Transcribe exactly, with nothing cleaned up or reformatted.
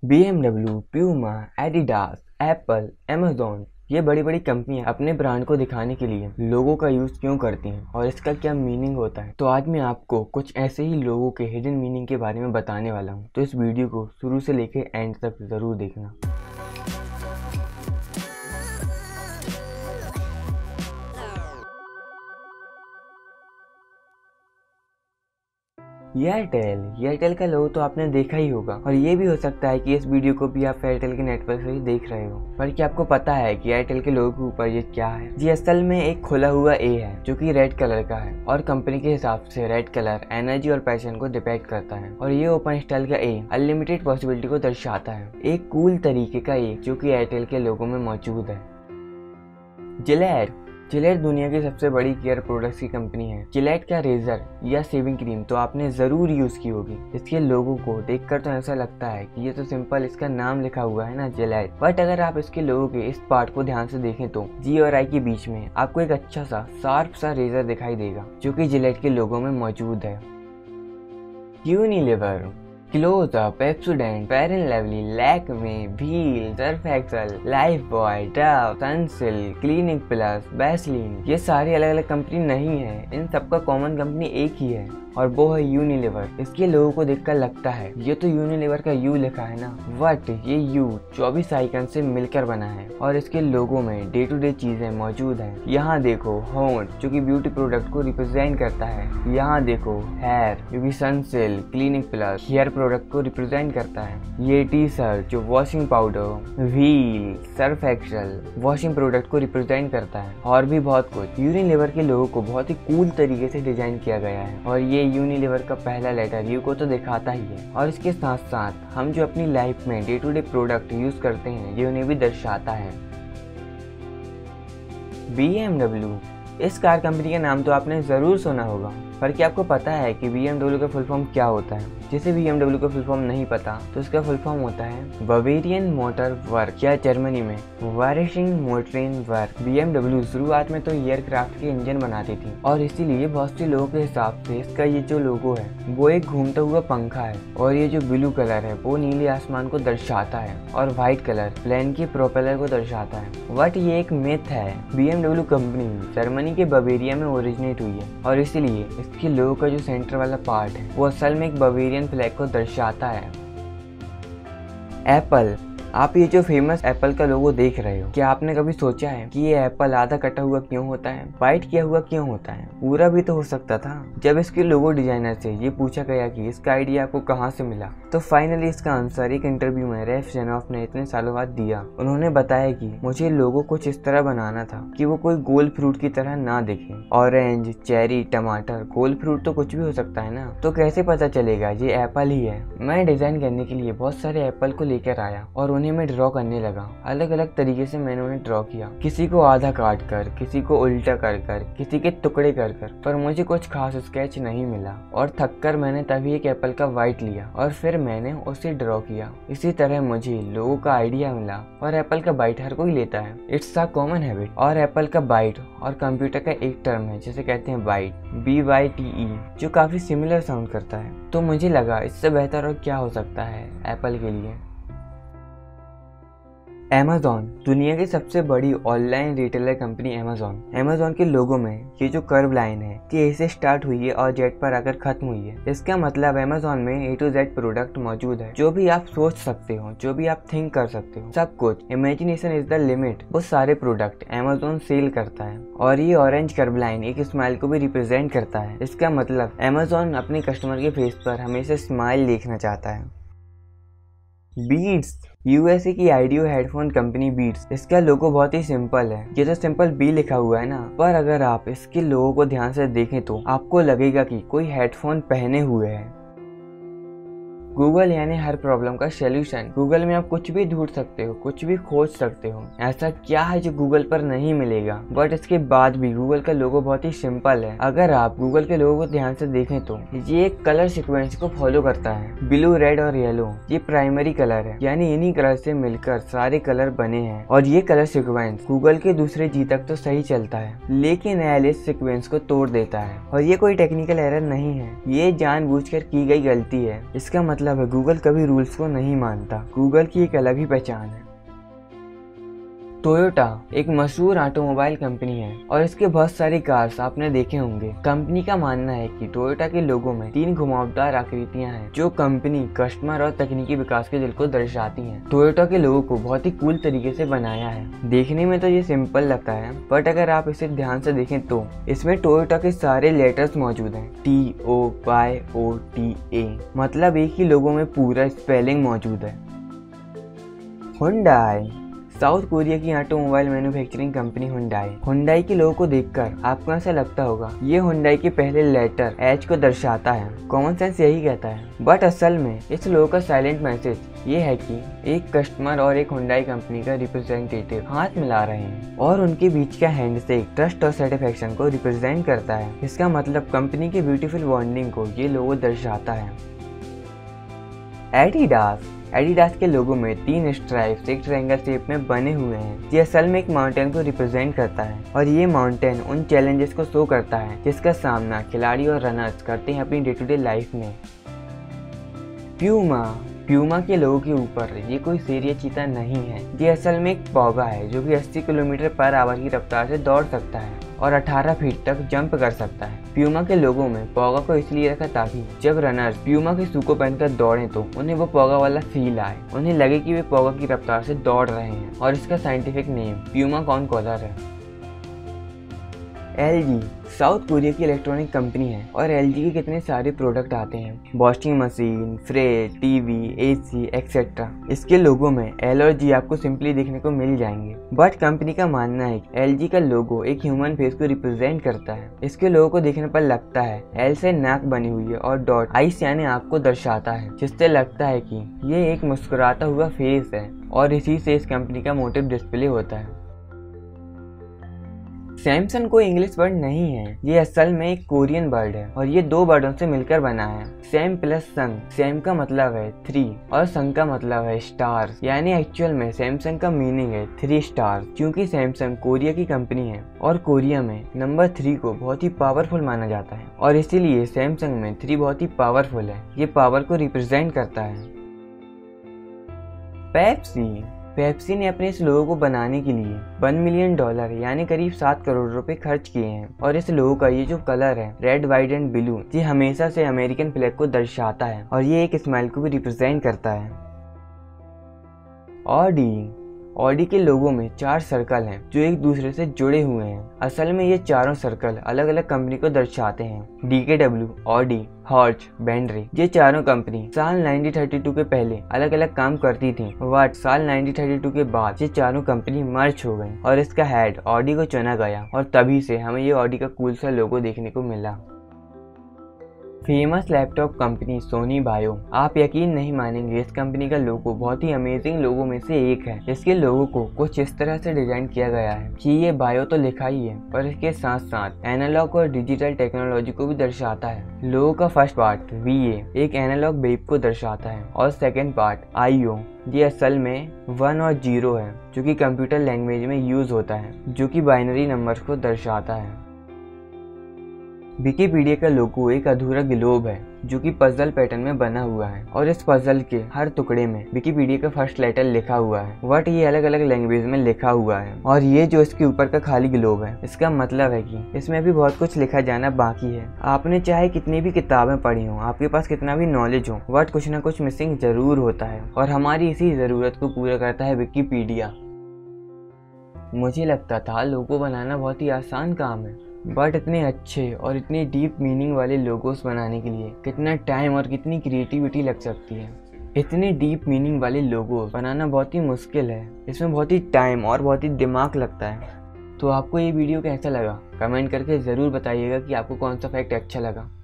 B M W, Puma, Adidas, Apple, Amazon ये बड़ी बड़ी कंपनियां अपने ब्रांड को दिखाने के लिए लोगों का यूज़ क्यों करती हैं और इसका क्या मीनिंग होता है। तो आज मैं आपको कुछ ऐसे ही लोगों के हिडन मीनिंग के बारे में बताने वाला हूं। तो इस वीडियो को शुरू से लेकर एंड तक ज़रूर देखना। एयरटेल एयरटेल का लोगो तो आपने देखा ही होगा और ये भी हो सकता है कि इस वीडियो को भी आप एयरटेल के नेटवर्क से ही देख रहे हो। पर क्या आपको पता है कि एयरटेल के लोगो के ऊपर ये क्या है? जी असल में एक खुला हुआ ए है जो कि रेड कलर का है और कंपनी के हिसाब से रेड कलर एनर्जी और पैशन को डिपेक्ट करता है। और ये ओपन स्टाइल का ए अनलिमिटेड पॉसिबिलिटी को दर्शाता है, एक कूल तरीके का ए जो कि एयरटेल के लोगो में मौजूद है। जिलेट जिलेट दुनिया की सबसे बड़ी केयर प्रोडक्ट्स की कंपनी है। जिलेट का रेजर या शेविंग क्रीम तो आपने जरूर यूज की होगी। इसके लोगो को देखकर तो ऐसा लगता है कि ये तो सिंपल इसका नाम लिखा हुआ है ना, जिलेट। बट अगर आप इसके लोगो के इस पार्ट को ध्यान से देखें तो जी और आई के बीच में आपको एक अच्छा सा शार्प सा रेजर दिखाई देगा जो कि जिलेट के लोगो में मौजूद है। Unilever, Closeup, Pepsodent, Fair and Lovely, Lakme, Wheel, Surf Excel, Lifebuoy, Dove, Sunsilk, Clinic Plus, Vaseline ये सारी अलग अलग कंपनी नहीं है। इन सबका कॉमन कंपनी एक ही है और वो है यूनिलीवर। इसके लोगों को देखकर लगता है ये तो यूनिलीवर का यू लिखा है ना, बट ये यू चौबीस आइकन से मिलकर बना है और इसके लोगो में डे टू डे चीजें मौजूद हैं। यहाँ देखो होंठ जो कि ब्यूटी प्रोडक्ट को रिप्रेजेंट करता है। यहाँ देखो हेयर जो कि Sunsilk, Clinic Plus hair product को रिप्रेजेंट करता है। ये टी शर्ट जो washing powder, Wheel, Surf Excel washing product को रिप्रेजेंट करता है और भी बहुत कुछ। यूनिलीवर के लोगो को बहुत ही कूल तरीके से डिजाइन किया गया है और ये यूनिलीवर का पहला लेटर यू को तो दिखाता ही है और इसके साथ साथ हम जो अपनी लाइफ में day to day product use करते हैं ये उन्हें भी दर्शाता है। बी एम डब्ल्यू, इस कार कंपनी का नाम तो आपने जरूर सुना होगा, पर क्या आपको पता है कि बी एम डब्ल्यू का फुल फॉर्म क्या होता है? जिसे बी एम डब्ल्यू का फुल फॉर्म नहीं पता तो इसका फुल फॉर्म होता है बवेरियन मोटर वर्क या जर्मनी में wiring motoring work. B M W शुरुआत में तो एयरक्राफ्ट के इंजन बनाती थी और इसीलिए बहुत से लोगों के हिसाब से इसका ये जो लोगो है वो एक घूमता हुआ पंखा है और ये जो ब्लू कलर है वो नीले आसमान को दर्शाता है और व्हाइट कलर प्लेन के प्रोपेलर को दर्शाता है। बट ये एक मिथ है। B M W company Germany के बवेरिया में ओरिजिनेट हुई है और इसीलिए इसके लोगो का जो सेंटर वाला पार्ट है वो असल में एक बवेरियन फ्लैग को दर्शाता है। एप्पल, आप ये जो फेमस एप्पल का लोगो देख रहे हो, क्या आपने कभी सोचा है कि ये एप्पल आधा कटा हुआ क्यों होता है, बाइट किया हुआ क्यों होता है? पूरा भी तो हो सकता था। जब इसके लोगो डिजाइनर से ये पूछा गया कि इसका आइडिया आपको कहाँ से मिला तो फाइनली इसका आंसर एक इंटरव्यू में रेफ जेनॉफ ने इतने सालों बाद दिया। उन्होंने बताया कि मुझे लोगो कुछ इस तरह बनाना था कि वो कोई गोल फ्रूट की तरह ना दिखे। ऑरेंज, चेरी, टमाटर, गोल फ्रूट तो कुछ भी हो सकता है ना, तो कैसे पता चलेगा ये एप्पल ही है? मैं डिजाइन करने के लिए बहुत सारे एप्पल को लेकर आया और उन्हें मैं ड्रॉ करने लगा। अलग अलग तरीके से मैंने उन्हें ड्रॉ किया, किसी को आधा काट कर, किसी को उल्टा कर कर, किसी के टुकड़े कर कर, पर मुझे कुछ खास स्केच नहीं मिला और थक कर मैंने तभी एक एप्पल का वाइट लिया और फिर मैंने उसे ड्रॉ किया। इसी तरह मुझे लोगों का आइडिया मिला और एप्पल का बाइट हर कोई लेता है, इट्स अ कॉमन हैबिट। और एप्पल का बाइट और कंप्यूटर का एक टर्म है जिसे कहते हैं byte, B Y T E, जो काफी सिमिलर साउंड करता है। तो मुझे लगा इससे बेहतर और क्या हो सकता है एप्पल के लिए। अमेज़न, दुनिया की सबसे बड़ी online retailer company Amazon. Amazon के लोगो में ये जो कर्व लाइन है ये ए से स्टार्ट हुई है और जेड पर आकर खत्म हुई है। इसका मतलब अमेज़न में ए टू जेड प्रोडक्ट मौजूद है। जो भी आप सोच सकते हो, जो भी आप थिंक कर सकते हो, सब कुछ, इमेजिनेशन इज द लिमिट, वो सारे प्रोडक्ट अमेज़न सेल करता है। और ये ऑरेंज कर्व लाइन एक स्माइल को भी रिप्रेजेंट करता है। इसका मतलब अमेज़न अपने कस्टमर के फेस पर हमेशा स्माइल देखना चाहता है। बीट्स, यूएसए की ऑडियो हेडफोन कंपनी बीट्स, इसका लोगो बहुत ही सिंपल है। ये तो सिंपल बी लिखा हुआ है ना, पर अगर आप इसके लोगो को ध्यान से देखें तो आपको लगेगा कि कोई हेडफोन पहने हुए है। गूगल यानी हर प्रॉब्लम का सॉल्यूशन। गूगल में आप कुछ भी ढूंढ सकते हो, कुछ भी खोज सकते हो। ऐसा क्या है जो गूगल पर नहीं मिलेगा? बट इसके बाद भी गूगल का लोगो बहुत ही सिंपल है। अगर आप गूगल के लोगो को ध्यान से देखें तो ये एक कलर सीक्वेंस को फॉलो करता है। ब्लू, रेड और येलो ये प्राइमरी कलर है, यानी इन्हीं कलर से मिलकर सारे कलर बने हैं। और ये कलर सीक्वेंस गूगल के दूसरे जी तक तो सही चलता है, लेकिन एल इस सीक्वेंस को तोड़ देता है। और ये कोई टेक्निकल एरर नहीं है, ये जानबूझकर की गई गलती है। इसका मतलब मतलब है गूगल कभी रूल्स को नहीं मानता। गूगल की एक अलग ही पहचान है। टोयोटा एक मशहूर ऑटोमोबाइल कंपनी है और इसके बहुत सारे कार्स आपने देखे होंगे। कंपनी का मानना है कि टोयोटा के लोगों में तीन घुमावदार आकृतियां हैं जो कंपनी, कस्टमर और तकनीकी विकास के दिल को दर्शाती हैं। टोयोटा के लोगों को बहुत ही कूल तरीके से बनाया है। देखने में तो ये सिंपल लगता है, बट अगर आप इसे ध्यान से देखें तो इसमें टोयोटा के सारे लेटर्स मौजूद हैं। T O Y O T A, मतलब एक ही लोगो में पूरा स्पेलिंग मौजूद है। हुंडई साउथ कोरिया की automobile manufacturing company Hyundai. Hyundai के लोगों को देखकर आपको ऐसा लगता होगा ये हुंडई के पहले लेटर एच को दर्शाता है। कॉमन सेंस यही कहता है, बट असल में इस लोगो का साइलेंट मैसेज ये है कि एक कस्टमर और एक हुंडई कंपनी का रिप्रेजेंटेटिव हाथ मिला रहे हैं और उनके बीच का हैंडशेक ट्रस्ट और सेटिस्फैक्शन को रिप्रेजेंट करता है। इसका मतलब कंपनी के ब्यूटीफुल बॉन्डिंग को ये लोगो दर्शाता है। एडिडास एडिडास के लोगो में तीन स्ट्राइप्स एक ट्रायंगल शेप में बने हुए हैं। ये असल में एक माउंटेन को रिप्रेजेंट करता है और ये माउंटेन उन चैलेंजेस को शो करता है जिसका सामना खिलाड़ी और रनर्स करते हैं अपनी डे टू डे लाइफ में। प्यूमा प्यूमा के लोगो के ऊपर ये कोई शेर या चीता नहीं है। ये असल में एक पौगा है जो कि अस्सी किलोमीटर पर आवर की रफ्तार से दौड़ सकता है और अठारह फीट तक जंप कर सकता है। प्यूमा के लोगों में पौगा को इसलिए रखा ताकि जब रनर्स प्यूमा के शू को पहनकर दौड़ें तो उन्हें वो पौगा वाला फील आए, उन्हें लगे कि वे पौगा की रफ्तार से दौड़ रहे हैं। और इसका scientific name Puma concolor है। एल जी साउथ कोरिया की इलेक्ट्रॉनिक कंपनी है और एल जी के कितने सारे प्रोडक्ट आते हैं, washing machine, fridge, TV, AC etcetera. इसके लोगो में एल और जी आपको सिंपली देखने को मिल जाएंगे, बट कंपनी का मानना है कि एल जी का लोगो एक ह्यूमन फेस को रिप्रेजेंट करता है। इसके लोगो को देखने पर लगता है एल से नाक बनी हुई है और डॉट आइस यानी आँख को दर्शाता है, जिससे लगता है कि ये एक मुस्कुराता हुआ फेस है और इसी से इस कंपनी का मोटिव डिस्प्ले होता है। सैमसंग कोई इंग्लिश वर्ड नहीं है, ये असल में एक कोरियन वर्ड है और ये दो वर्डों से मिलकर बना है। सैम प्लस संग। सैम का मतलब है थ्री और संग का मतलब है स्टार्स, यानी एक्चुअल में सैमसंग का मीनिंग है थ्री स्टार्स। क्योंकि सैमसंग कोरिया की कंपनी है और कोरिया में नंबर थ्री को बहुत ही पावरफुल माना जाता है और इसीलिए सैमसंग में थ्री बहुत ही पावरफुल है। ये पावर को रिप्रेजेंट करता है। पेप्सी पेप्सी ने अपने इस लोगो को बनाने के लिए वन मिलियन डॉलर यानी करीब सात करोड़ रुपए खर्च किए हैं और इस लोगो का ये जो कलर है रेड, व्हाइट एंड ब्लू, ये हमेशा से अमेरिकन फ्लैग को दर्शाता है और ये एक स्माइल को भी रिप्रेजेंट करता है। ऑडी ऑडी के लोगो में चार सर्कल हैं जो एक दूसरे से जुड़े हुए हैं। असल में ये चारों सर्कल अलग अलग कंपनी को दर्शाते हैं। डी के डब्ल्यू, ऑडी, हॉर्च, बेंड्री, ये चारों कंपनी साल नाइनटीन थर्टी टू के पहले अलग अलग काम करती थी, बट साल नाइनटीन थर्टी टू के बाद ये चारों कंपनी मर्ज हो गई और इसका हेड ऑडी को चुना गया और तभी से हमें ये ऑडी का कूल सा लोगो देखने को मिला। Famous laptop company Sony Vaio. आप यकीन नहीं मानेंगे, इस कंपनी का लोगो बहुत ही अमेजिंग लोगो में से एक है। इसके लोगो को कुछ इस तरह से डिजाइन किया गया है कि ये बायो तो लिखा ही है पर इसके साथ साथ एनालॉग और डिजिटल टेक्नोलॉजी को भी दर्शाता है। लोगो का फर्स्ट पार्ट वी ए एक एनालॉग वेव को दर्शाता है और सेकेंड पार्ट आई ओ ये असल में वन और जीरो है जो कि कंप्यूटर लैंग्वेज में यूज होता है, जो कि बाइनरी नंबर्स को दर्शाता है। विकिपीडिया का लोगो एक अधूरा ग्लोब है जो कि पजल पैटर्न में बना हुआ है और इस पजल के हर टुकड़े में विकिपीडिया का फर्स्ट लेटर लिखा हुआ है, बट ये अलग अलग लैंग्वेज में लिखा हुआ है। और ये जो इसके ऊपर का खाली ग्लोब है, इसका मतलब है कि इसमें भी बहुत कुछ लिखा जाना बाकी है। आपने चाहे कितनी भी किताबें पढ़ी हो, आपके पास कितना भी नॉलेज हो, बट कुछ ना कुछ मिसिंग जरूर होता है और हमारी इसी जरूरत को पूरा करता है विकिपीडिया। मुझे लगता था लोगो बनाना बहुत ही आसान काम है, बट इतने अच्छे और इतने डीप मीनिंग वाले लोगोस बनाने के लिए कितना टाइम और कितनी क्रिएटिविटी लग सकती है। इतने डीप मीनिंग वाले लोगोस बनाना बहुत ही मुश्किल है, इसमें बहुत ही टाइम और बहुत ही दिमाग लगता है। तो आपको ये वीडियो कैसा लगा कमेंट करके ज़रूर बताइएगा कि आपको कौन सा फैक्ट अच्छा लगा।